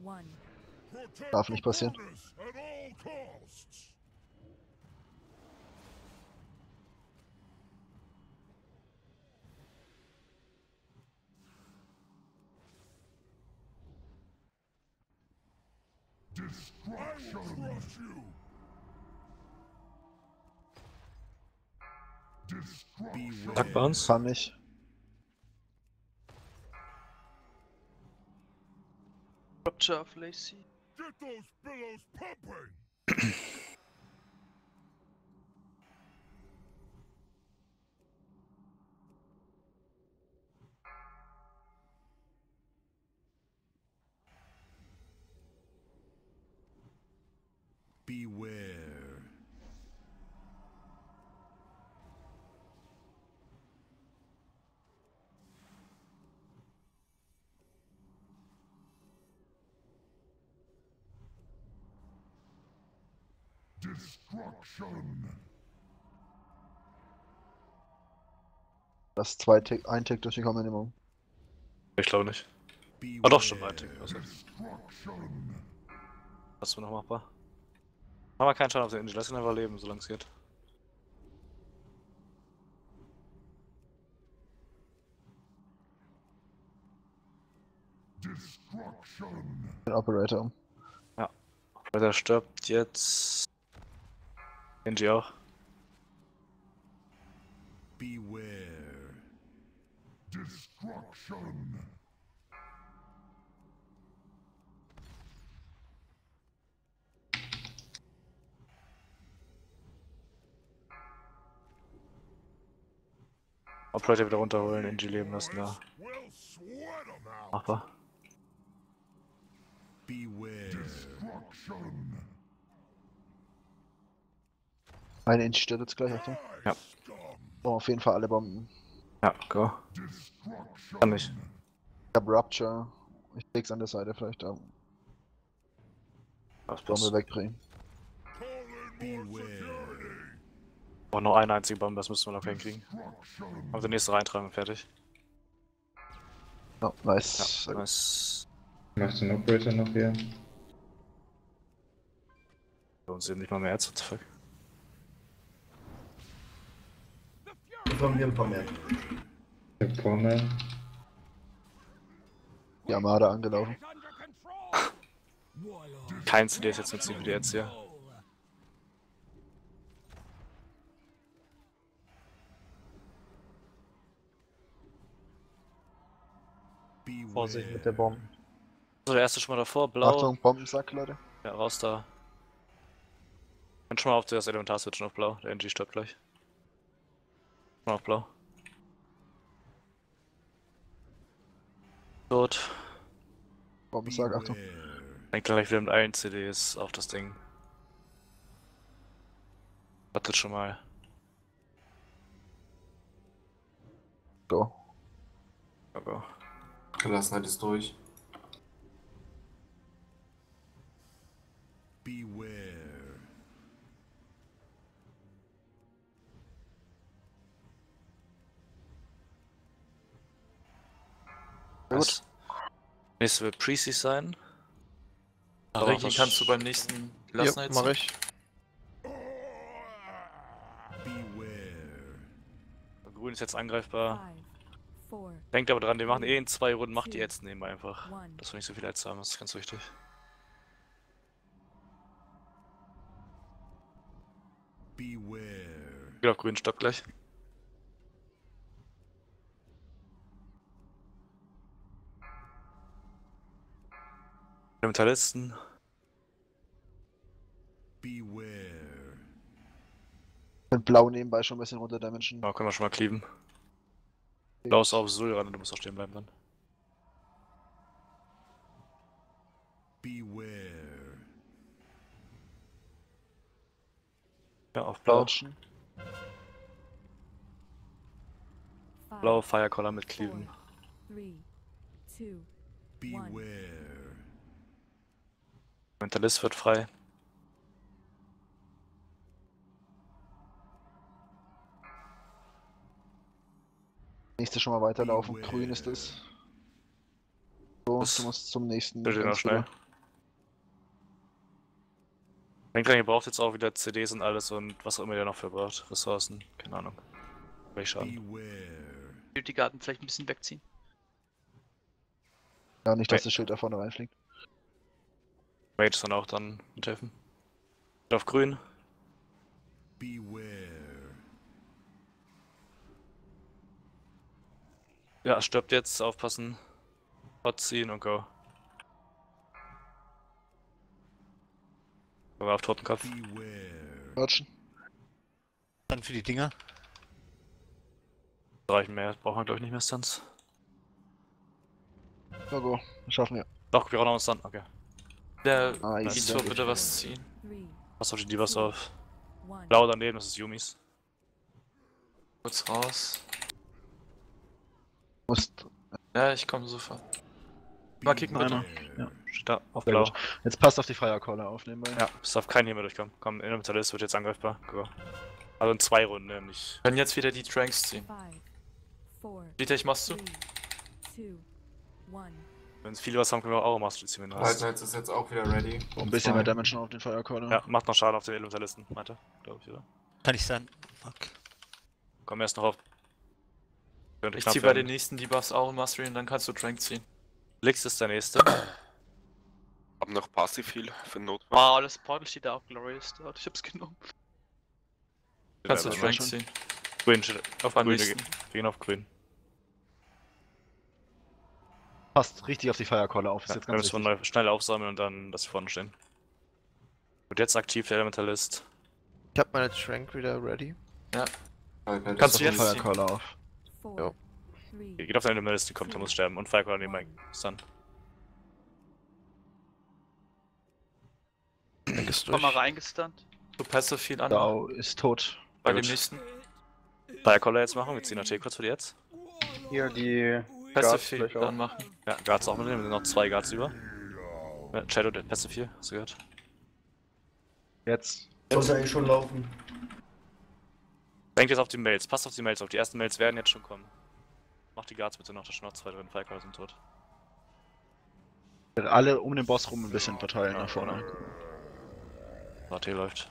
Darf nicht passieren. Tag bei uns. Kann nicht. Rupture auf Lacey. Beware. Destruction. Das ist ein Tick durch die Minimum. Ich glaube nicht. Ah doch, stimmt, ein Tick. Also. Was ist noch machbar? Machen wir keinen Schaden auf den Engine, lass ihn einfach leben, solange es geht. Den Operator um. Ja. Weil der stirbt jetzt. Genji auch. Beware. Destruction. Operator wieder runterholen, Genji leben lassen, ja. Machbar. Beware. Destruction. Eine Inch stirbt jetzt gleich, Achtung. Ja. Oh, auf jeden Fall alle Bomben. Ja, go. Kann nicht. Ich hab Rupture. Ich leg's an der Seite vielleicht da. Was Bombe passt? wegdrehen. Beware. Oh, noch eine einzige Bombe, das müssen wir noch hinkriegen. Also die nächste reintragen und fertig. Oh, nice. Ja, nice. Machst du den Operator noch hier? Bei uns eben nicht mal mehr Herz, what the fuck. Von mir ein paar mehr. Der Porman. Die Armada angelaufen. Kein CD ist jetzt nützlich für die jetzt hier. Vorsicht mit der Bombe. So, der erste schon mal davor, blau. Achtung, Bombensack, Leute. Ja, raus da. Und schon mal auf das Elementar switchen auf blau, der NG stirbt gleich. Schon mal auf blau. Tot. Bombensack, Achtung. Dann gleich wieder mit allen CDs auf das Ding. Wartet schon mal. Go. Aber Gelassenheit ist durch. Beware. gut. Nächste wird Precy sein. Ricky, kannst du beim nächsten Gelassenheit mach ich. Beware. Grün ist jetzt angreifbar. Denkt aber dran, wir machen in 2 Runden, macht die jetzt nehmen einfach. Dass wir nicht so viel Ads haben, das ist ganz wichtig. Beware. Geht auf grünen Stock gleich. Elementalisten. Beware. Mit Blau nebenbei schon ein bisschen runter dimension. Ja, können wir schon mal cleaven. Blau ist auf Sul ran, du musst auch stehen bleiben dann. Beware. Ja, auf blau. Dodgen. Blau Firecaller mit cleaven. Beware. Mentalist wird frei. Nächste schon mal weiterlaufen. Grün ist es. So, Das du musst zum nächsten. bitte noch ganz schnell. bitte. Denkt dran, ihr braucht jetzt auch wieder CDs und alles und was auch immer ihr noch für braucht. Ressourcen, keine Ahnung. Welch Schaden. Beware. Die Garten vielleicht ein bisschen wegziehen. Ja, nicht, dass das Schild da vorne reinfliegt. Mage ist dann auch dann mithelfen. Auf grün. Beware. Ja, stirbt jetzt, aufpassen. Hot ziehen und go. Aber auf Totenkopf. Beware. Merchen. Dann für die Dinger. Reichen mehr, brauchen wir glaube ich nicht mehr Stunts. Ja, go. Das schaffen wir. Doch, wir brauchen noch einen Stun, okay. Der Nice. Izo bitte was ziehen. Pass auf die Divas auf. Blau daneben, das ist Yumis. Kurz raus. Musst. Ja, ich komme sofort. Mal kicken bitte. Einer. Ja. Steht da, auf Sehr blau. gut. Jetzt passt auf die Firecaller auf nebenbei. Ja, es darf kein hier mehr durchkommen. Komm, Elementalist wird jetzt angreifbar. Go. Also in 2 Runden, nämlich. Können jetzt wieder die Tranks ziehen. Dietrich, machst du? Wenn es viele was haben, können wir auch Master ziehen, wenn du hast. Alter, ist jetzt auch wieder ready. Ein bisschen mehr Damage noch auf den Firecaller. Ja, macht noch Schaden auf den Elementalisten, meinte. Glaube ich, oder? Kann ich sein. Fuck. Komm erst noch auf. Könnte Ich knapp zieh bei den werden. nächsten Debuffs auch Mastery und dann kannst du Trank ziehen. Lix ist der nächste. Hab noch Passiv-Heal für Notfall. Wow, das Portal steht da auch glorious dort. Ich hab's genommen. Kannst du Ja, Trank schon. ziehen. Grün, auf Beim grün, wir nächsten. gehen auf grün. Passt richtig auf die Firecaller auf. Ist Ja, jetzt wir ganz müssen wichtig. neu schnell aufsammeln und dann, dass sie vorne stehen. Und jetzt aktiv der Elementalist. Ich hab meine Trank wieder ready. Kannst du Den jetzt ziehen. Firecaller auf. Ja. Geht auf den Elementalist, die kommt, der muss sterben. Und Firecaller nebenbei. Stun. Trank ist Komm durch. mal reingestunt. Du Passive Heal an. Dao ist tot. Bei Sehr dem gut. nächsten. Firecaller jetzt machen, wir ziehen AT kurz für die jetzt. Hier die Passive Heal gleich auch. dann machen. Ja, Guards auch mitnehmen, wir sind noch 2 Guards über. Ja, Shadow, der Passive 4, hast du gehört? Jetzt. Sollte eigentlich schon laufen. Denkt jetzt auf die Mails, passt auf die Mails auf, die ersten Mails werden jetzt schon kommen. Macht die Guards bitte noch, da sind noch 2 drin, Firecaller sind tot. Alle um den Boss rum ein bisschen verteilen nach vorne. AT läuft.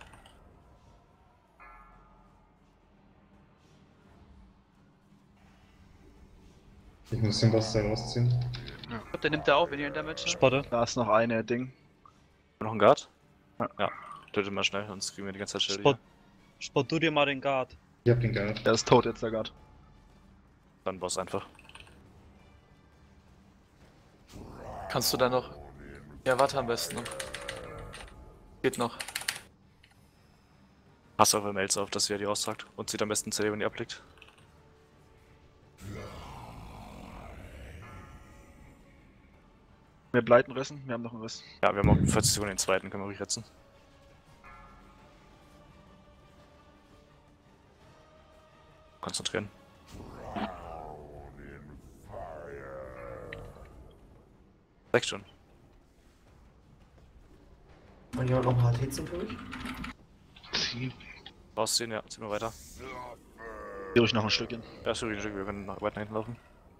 Ich muss den Boss da rausziehen. Ich glaub, der nimmt da auch weniger Damage. Ne? Spotte. Da ist noch eine Ding. Noch ein Guard? Ja. Ja. Tötet mal schnell, sonst kriegen wir die ganze Zeit Schilde. Spot. Spot du dir mal den Guard. Ich hab den Guard. Der ist tot jetzt, der Guard. Dann Boss einfach. Kannst du da noch. Ja, warte am besten noch. Geht noch. Passt auf Mails auf, dass ihr die raustragt. Und zieht am besten CD, wenn ihr ablegt. Wir Bleiten rissen, wir haben noch einen Riss. Ja, wir haben auch 40 Sekunden den zweiten, können wir ruhig retzen. Konzentrieren. Sechs schon. Und hier noch ein paar HT zwischendurch. Rausziehen, ja, ziehen wir weiter. Hier ruhig noch ein Stückchen. Ja, ist übrigens, wir können weiter nach hinten laufen.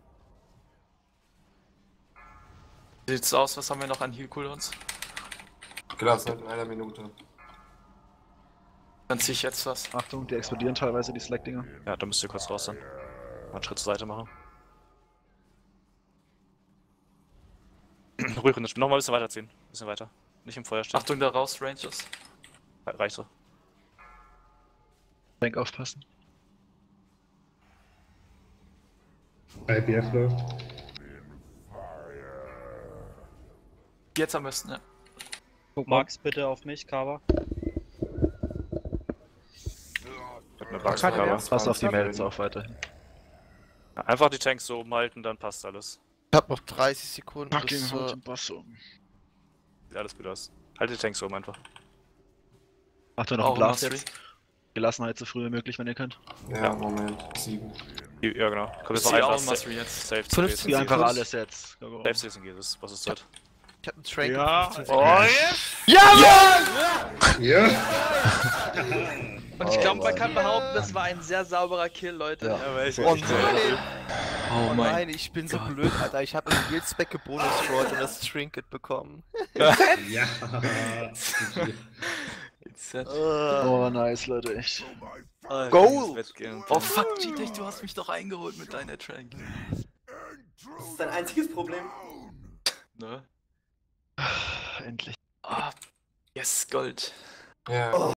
Sieht's aus, was haben wir noch an Heal Cooldowns? Gelassen in einer Minute. Dann zieh ich jetzt was. Achtung, die explodieren teilweise, die Slack-Dinger. Ja, da müsst ihr kurz raus dann. Mal einen Schritt zur Seite machen. Ruhig und nochmal ein bisschen weiterziehen. Ein bisschen weiter. Nicht im Feuer stehen. Achtung, da raus, Rangers. Reicht so. Tank aufpassen. IBF läuft. Jetzt am besten, ja. Max bitte auf mich, Cover. Mit einer Boxcover. Pass auf die Mails auf weiterhin. Ja, einfach die Tanks so oben halten, dann passt alles. Ich hab noch 30 Sekunden Fucking bis haut zur... den Boss um. Sieht alles gut aus. Haltet die Tanks oben einfach. Macht ihr noch Auch einen Blast Mastery. jetzt. Gelassenheit so früh wie möglich, wenn ihr könnt. Ja, Moment. 7. Ja, genau. Kommt jetzt Ich noch zieh auch einfach Mastery jetzt. Safe 15 Zieh einfach Sekunden. alles jetzt. Go, go. Safe CSNG, das was ist tot. Ich hab einen Trank. Ja. 15 Oh, Sekunden. Ja! Und ich glaube, man kann behaupten, das war ein sehr sauberer Kill, Leute. Oh nein! Oh Oh nein, ich bin so blöd, Alter. Ich habe einen Heal-Spec gebonus und das Trinket bekommen. Ja! Set. Oh, nice, Leute, echt. Goal! Oh fuck, G-Tech, du hast mich doch eingeholt mit deiner Trank. Das ist dein einziges Problem. Ne? Endlich. Ah, yes, Gold. Ja.